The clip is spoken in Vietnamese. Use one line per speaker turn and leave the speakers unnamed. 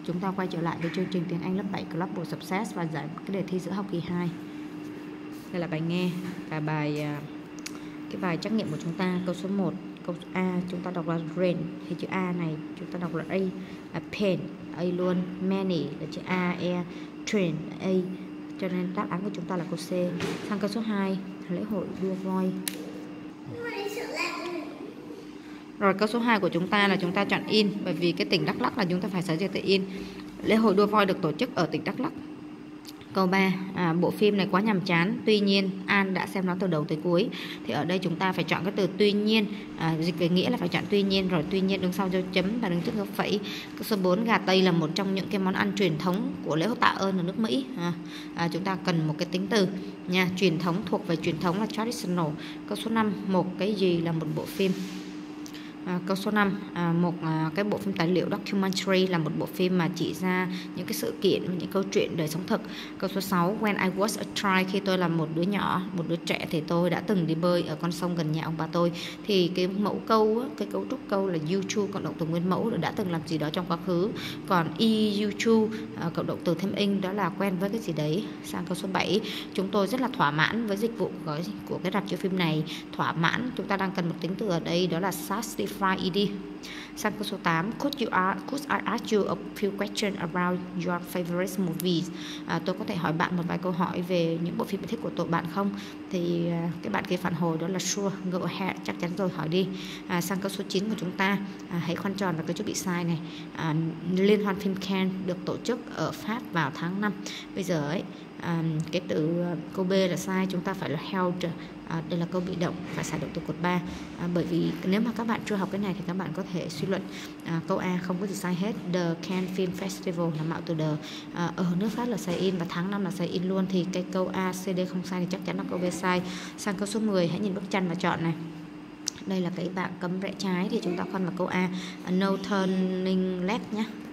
chúng ta quay trở lại với chương trình tiếng Anh lớp 7 Global Success và giải cái đề thi giữa học kỳ 2. Đây là bài nghe và cái bài trắc nghiệm của chúng ta. Câu số 1, câu A chúng ta đọc là rain, thì chữ A này chúng ta đọc là A, pen, A luôn, many là chữ A, E, train, A, cho nên đáp án của chúng ta là câu C. Sang câu số 2, lễ hội đua voi. Rồi câu số 2 của chúng ta là chúng ta chọn in, bởi vì cái tỉnh Đắk Lắk là chúng ta phải sử dụng từ in. Lễ hội đua voi được tổ chức ở tỉnh Đắk Lắk. Câu 3, bộ phim này quá nhàm chán, tuy nhiên An đã xem nó từ đầu tới cuối. Thì ở đây chúng ta phải chọn cái từ tuy nhiên, dịch về nghĩa là phải chọn tuy nhiên, rồi tuy nhiên đứng sau dấu chấm và đứng trước dấu phẩy. Câu số 4, gà Tây là một trong những cái món ăn truyền thống của lễ hội tạ ơn ở nước Mỹ. Chúng ta cần một cái tính từ nha, truyền thống, thuộc về truyền thống là traditional. Câu số 5, một cái gì là một bộ phim. Câu số 5, cái bộ phim tài liệu documentary là một bộ phim mà chỉ ra những cái sự kiện, những câu chuyện đời sống thực. Câu số 6, when I was a child, khi tôi là một đứa nhỏ, một đứa trẻ thì tôi đã từng đi bơi ở con sông gần nhà ông bà tôi. Thì cái mẫu câu, cái cấu trúc câu là you to cộng động từ nguyên mẫu đã từng làm gì đó trong quá khứ. Còn you to cộng động từ thêm ing đó là quen với cái gì đấy. Sang câu số 7, chúng tôi rất là thỏa mãn với dịch vụ của cái rạp chiếu phim này. Thỏa mãn, chúng ta đang cần một tính từ ở đây đó là satisfied. Sang câu số 8, could I ask you a few questions about your favorite movies? Tôi có thể hỏi bạn một vài câu hỏi về những bộ phim thích của tụi bạn không? Thì cái bạn kia phản hồi đó là sure, go ahead, chắc chắn rồi, hỏi đi. Sang câu số 9 của chúng ta, hãy khoanh tròn vào cái chỗ bị sai này. Liên hoan phim Cannes được tổ chức ở Pháp vào tháng 5. Bây giờ ấy, cái từ câu B là sai, chúng ta phải là held. Đây là câu bị động, phải xài động từ cột 3. Bởi vì nếu mà các bạn chưa học cái này thì các bạn có thể suy luận. Câu A không có gì sai hết. The Cannes Film Festival là mạo từ the. Ở nước Pháp là sai in và tháng 5 là sai in luôn. Thì cái câu A, C, D không sai thì chắc chắn là câu B sai. Sang câu số 10, hãy nhìn bức tranh và chọn này. Đây là cái bảng cấm rẽ trái thì chúng ta khoanh vào câu A, no turning left nhé.